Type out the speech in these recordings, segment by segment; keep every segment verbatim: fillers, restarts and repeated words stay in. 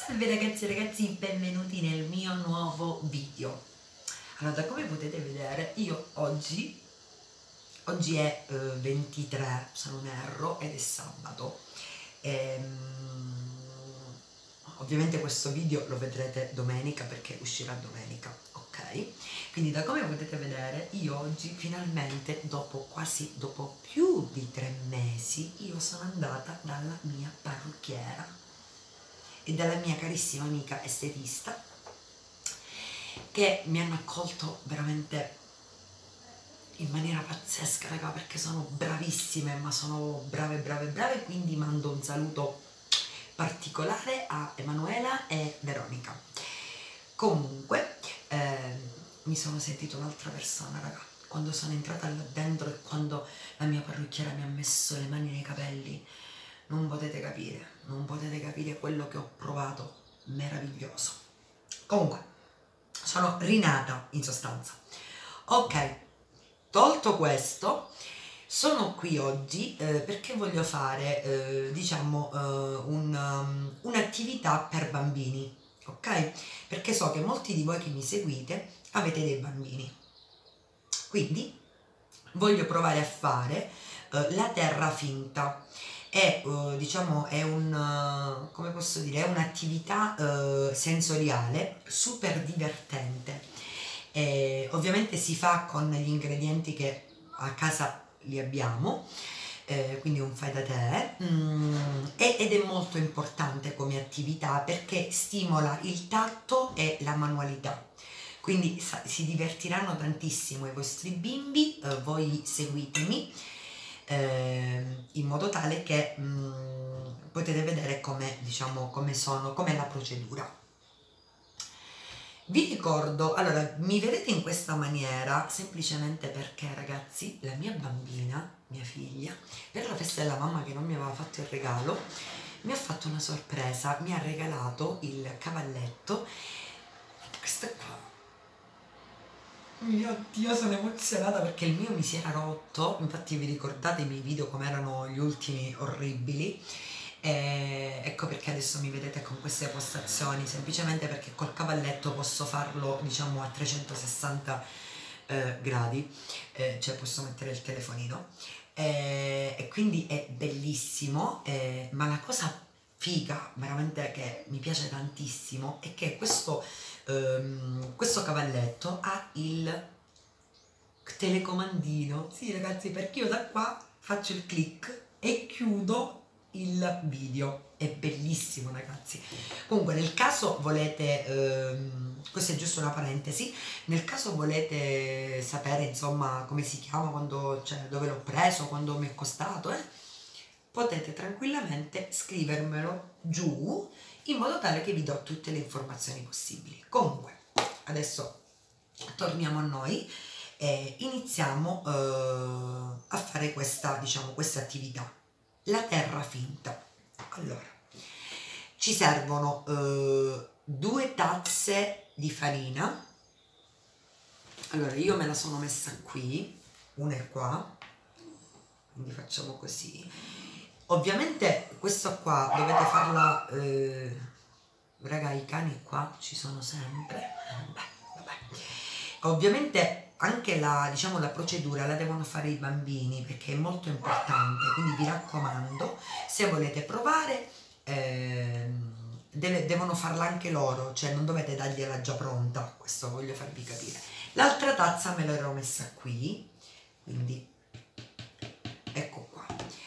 Salve ragazzi e ragazzi, benvenuti nel mio nuovo video. Allora, da come potete vedere, io oggi, oggi è eh, ventitré, se non erro, ed è sabato. Ehm, ovviamente questo video lo vedrete domenica perché uscirà domenica, ok? Quindi da come potete vedere, io oggi finalmente, dopo quasi, dopo più di tre mesi, io sono andata dalla mia parrucchiera e dalla mia carissima amica estetista, che mi hanno accolto veramente in maniera pazzesca, raga, perché sono bravissime, ma sono brave brave brave, quindi mando un saluto particolare a Emanuela e Veronica. Comunque eh, mi sono sentita un'altra persona, raga, quando sono entrata là dentro e quando la mia parrucchiera mi ha messo le mani nei capelli. Non potete capire, non potete capire quello che ho provato, meraviglioso. Comunque, sono rinata in sostanza. Ok, tolto questo, sono qui oggi eh, perché voglio fare, eh, diciamo, eh, un, um, un'attività per bambini, ok? Perché so che molti di voi che mi seguite avete dei bambini. Quindi voglio provare a fare eh, la terra finta. È, uh, diciamo, è un, uh, come posso dire, è un'attività uh, sensoriale super divertente. E ovviamente si fa con gli ingredienti che a casa li abbiamo, eh, quindi un fai da te, mm, ed è molto importante come attività perché stimola il tatto e la manualità. Quindi sa, si divertiranno tantissimo i vostri bimbi, eh, voi seguitemi. Eh, in modo tale che mh, potete vedere come, diciamo, come sono, com'è la procedura. Vi ricordo, allora, mi vedete in questa maniera semplicemente perché, ragazzi, la mia bambina, mia figlia, per la festa della mamma che non mi aveva fatto il regalo, mi ha fatto una sorpresa, mi ha regalato il cavalletto. Questo qua. Mio Dio, sono emozionata perché il mio mi si era rotto, infatti vi ricordate i miei video come erano gli ultimi orribili, e ecco perché adesso mi vedete con queste postazioni, semplicemente perché col cavalletto posso farlo, diciamo, a trecentosessanta eh, gradi, eh, cioè posso mettere il telefonino, eh, e quindi è bellissimo, eh, ma la cosa figa, veramente, che mi piace tantissimo è che questo Um, questo cavalletto ha il telecomandino. Sì, ragazzi, perché io da qua faccio il click e chiudo il video. È bellissimo, ragazzi. Comunque, nel caso volete, um, questa è giusto una parentesi, nel caso volete sapere, insomma, come si chiama, quando, cioè, dove l'ho preso, quando mi è costato, eh, potete tranquillamente scrivermelo giù in modo tale che vi do tutte le informazioni possibili. Comunque, adesso torniamo a noi e iniziamo eh, a fare questa, diciamo, questa attività, la terra finta. Allora, ci servono eh, due tazze di farina. Allora, io me la sono messa qui, una è qua, quindi facciamo così. Ovviamente questo qua dovete farla, eh, raga, i cani qua ci sono sempre, vabbè, vabbè. Ovviamente anche la, diciamo, la procedura la devono fare i bambini perché è molto importante, quindi vi raccomando, se volete provare eh, deve, devono farla anche loro, cioè non dovete dargliela già pronta, questo voglio farvi capire. L'altra tazza me l'ero messa qui, quindi ecco qua.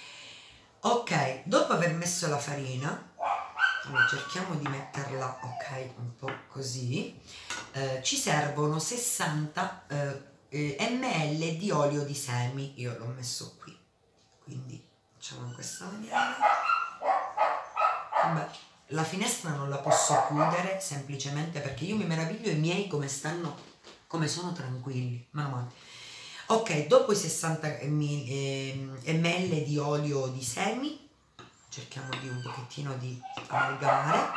Ok, dopo aver messo la farina, allora cerchiamo di metterla, ok, un po' così, eh, ci servono sessanta eh, millilitri di olio di semi, io l'ho messo qui, quindi facciamo in questa maniera. Vabbè, la finestra non la posso chiudere semplicemente perché io mi meraviglio i miei come stanno, come sono tranquilli, meno male. Ok, dopo i sessanta millilitri di olio di semi, cerchiamo di un pochettino di amalgamare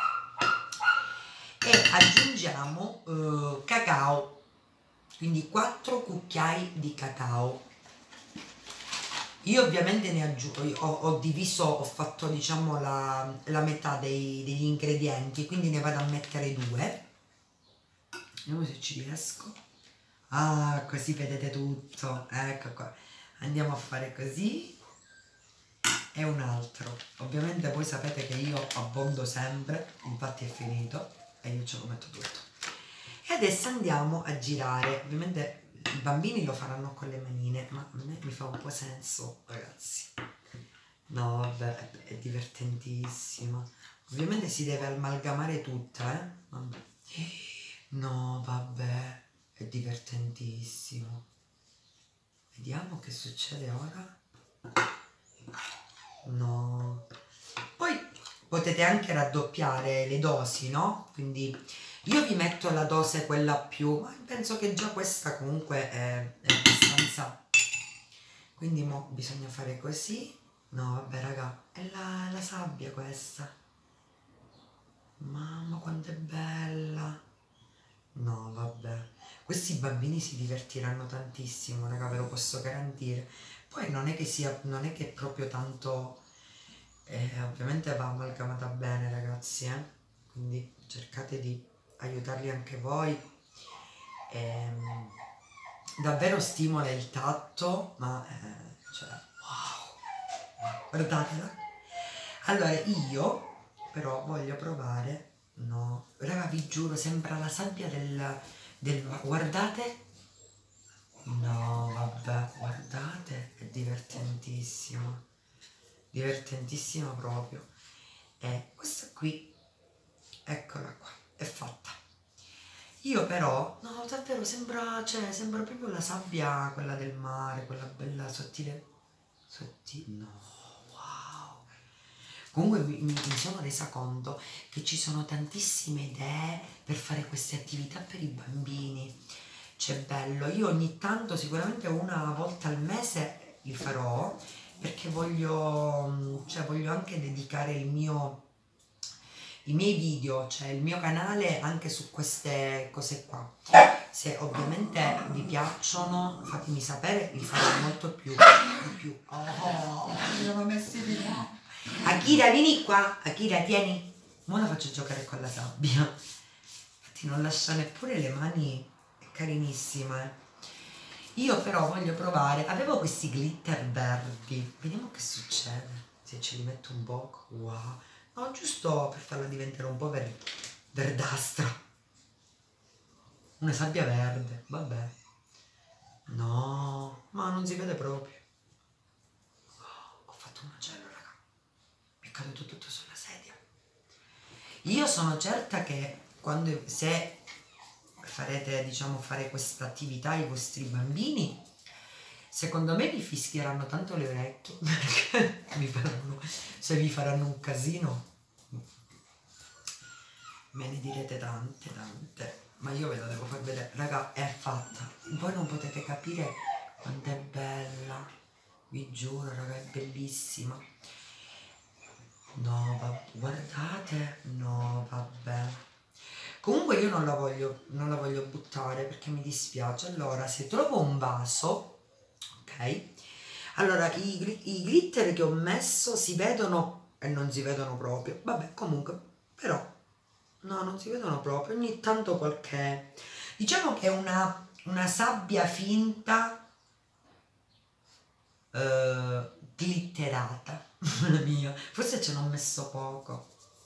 e aggiungiamo eh, cacao, quindi quattro cucchiai di cacao. Io ovviamente ne aggiungo, ho, ho diviso, ho fatto diciamo la, la metà dei, degli ingredienti, quindi ne vado a mettere due. Vediamo se ci riesco. Ah, così vedete tutto. Ecco qua. Andiamo a fare così. E un altro. Ovviamente voi sapete che io abbondo sempre, infatti è finito e io ce lo metto tutto. E adesso andiamo a girare. Ovviamente i bambini lo faranno con le manine, ma a me mi fa un po' senso, ragazzi. No, vabbè, è, è divertentissimo. Ovviamente si deve amalgamare tutta, eh? Vabbè. No, vabbè, è divertentissimo. Vediamo che succede ora. No. Poi potete anche raddoppiare le dosi, no? Quindi io vi metto la dose quella più, ma penso che già questa comunque è, è abbastanza. Quindi mo bisogna fare così. No, vabbè, raga, è la, la sabbia questa. Mamma, quanto è bella. No, vabbè. Questi bambini si divertiranno tantissimo, raga, ve lo posso garantire. Poi non è che sia, non è che è proprio tanto, eh, ovviamente va amalgamata bene, ragazzi, eh? Quindi cercate di aiutarli anche voi. Ehm, davvero stimola il tatto, ma eh, cioè, wow, guardatela. Allora io però voglio provare, no, raga, vi giuro, sembra la sabbia del, del guardate. No, vabbè, guardate, è divertentissimo, divertentissimo proprio. E questa qui, eccola qua, è fatta. Io però, no, davvero sembra, cioè, sembra proprio la sabbia, quella del mare, quella bella sottile, sottile, no, wow. Comunque mi, mi sono resa conto che ci sono tantissime idee per fare queste attività per i bambini. C'è bello, io ogni tanto, sicuramente una volta al mese li farò, perché voglio, cioè voglio anche dedicare il mio, i miei video, cioè il mio canale anche su queste cose qua. Se ovviamente vi piacciono, fatemi sapere, li farò molto più. Di più. Oh, mi sono messi di là. Akira, vieni qua, Akira, tieni. Ora la faccio giocare con la sabbia. Infatti non lascia neppure le mani. Carinissima, eh. Io però voglio provare, avevo questi glitter verdi, vediamo che succede se ce li metto un poco. Wow, no, giusto per farla diventare un po' ver verdastra, una sabbia verde, vabbè. No, ma non si vede proprio. Oh, ho fatto un macello, raga, mi è caduto tutto sulla sedia. Io sono certa che quando, se farete, diciamo, fare questa attività ai vostri bambini, secondo me vi fischieranno tanto le orecchie, perché vi faranno, se vi faranno un casino, me ne direte tante, tante, ma io ve la devo far vedere, raga, è fatta, voi non potete capire quanto è bella, vi giuro, raga, è bellissima. No, vabbè, guardate, no, vabbè. Comunque io non la voglio, non la voglio buttare perché mi dispiace. Allora, se trovo un vaso, ok? Allora, i, i glitter che ho messo si vedono e non si vedono proprio. Vabbè, comunque, però, no, non si vedono proprio. Ogni tanto qualche... Diciamo che è una, una sabbia finta eh, glitterata, la mia. Forse ce n'ho messo poco.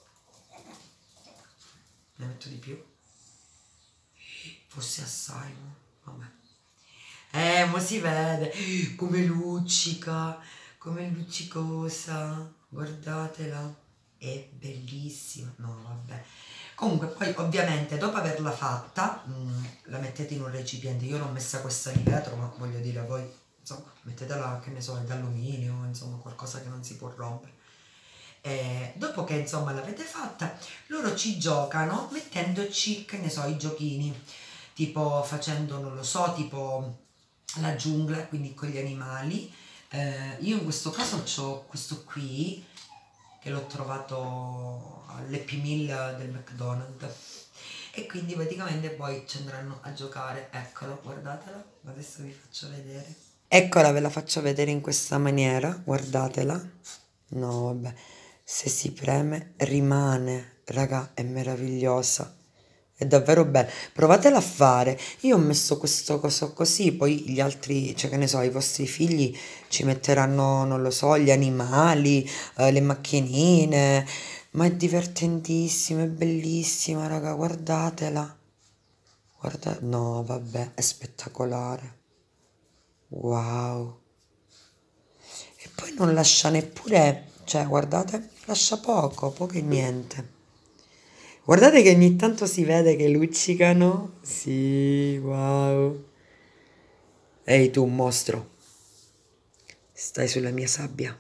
Ne metto di più? Forse assai, no? Vabbè. Eh, ma si vede come luccica, come luccicosa. Guardatela. È bellissima. No, vabbè. Comunque, poi ovviamente dopo averla fatta, mh, la mettete in un recipiente. Io l'ho messa questa di vetro, ma voglio dire a voi, insomma, mettetela, che ne so, d'alluminio, insomma, qualcosa che non si può rompere. Eh, dopo che insomma l'avete fatta, loro ci giocano mettendoci, che ne so, i giochini, tipo facendo, non lo so, tipo la giungla, quindi con gli animali. Eh, io in questo caso ho questo qui, che l'ho trovato all'Happy Meal del McDonald's, e quindi praticamente poi ci andranno a giocare. Eccolo, guardatelo, adesso vi faccio vedere. Eccola, ve la faccio vedere in questa maniera, guardatela. No, vabbè, se si preme rimane, raga, è meravigliosa. È davvero bella. Provatela a fare. Io ho messo questo coso così, poi gli altri, cioè che ne so, i vostri figli ci metteranno, non lo so, gli animali, eh, le macchinine. Ma è divertentissima, è bellissima, raga, guardatela. Guarda, no, vabbè, è spettacolare. Wow. E poi non lascia neppure, cioè, guardate, lascia poco, poco e niente. Guardate che ogni tanto si vede che luccicano. Sì, wow. Ehi tu, mostro, stai sulla mia sabbia.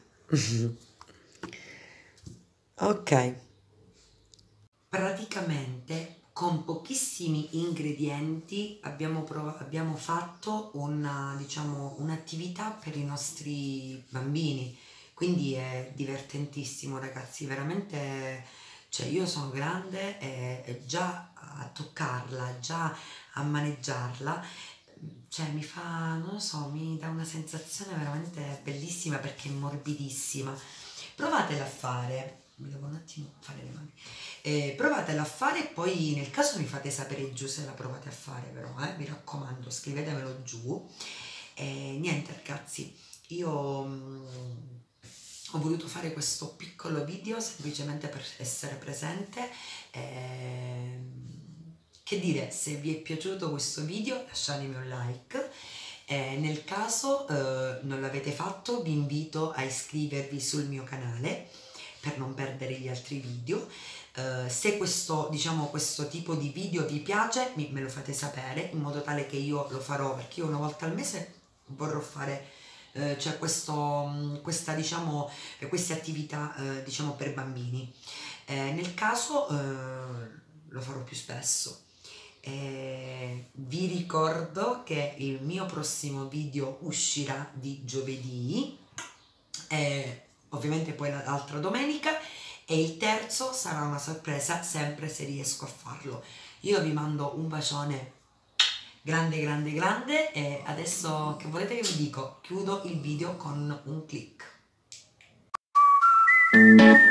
Ok. Praticamente con pochissimi ingredienti abbiamo, prov- abbiamo fatto una, diciamo, un'attività per i nostri bambini, quindi è divertentissimo ragazzi, veramente, cioè io sono grande e, e già a toccarla, già a maneggiarla, cioè mi fa, non lo so, mi dà una sensazione veramente bellissima perché è morbidissima. Provatela a fare, mi devo un attimo fare le mani. Eh, provatela a fare e poi nel caso mi fate sapere giù se la provate a fare però, eh, mi raccomando, scrivetemelo giù. E niente ragazzi, io mm, ho voluto fare questo piccolo video semplicemente per essere presente. Ehm, che dire, se vi è piaciuto questo video lasciatemi un like. Eh, nel caso eh, non l'avete fatto, vi invito a iscrivervi sul mio canale per non perdere gli altri video. Uh, se questo, diciamo, questo tipo di video vi piace, mi, me lo fate sapere in modo tale che io lo farò, perché io una volta al mese vorrò fare uh, cioè questo, questa, diciamo, queste attività uh, diciamo per bambini. Eh, nel caso uh, lo farò più spesso. Eh, vi ricordo che il mio prossimo video uscirà di giovedì, eh, ovviamente poi l'altra domenica, e il terzo sarà una sorpresa sempre se riesco a farlo. Io vi mando un bacione grande grande grande e adesso che volete che vi dico, chiudo il video con un click.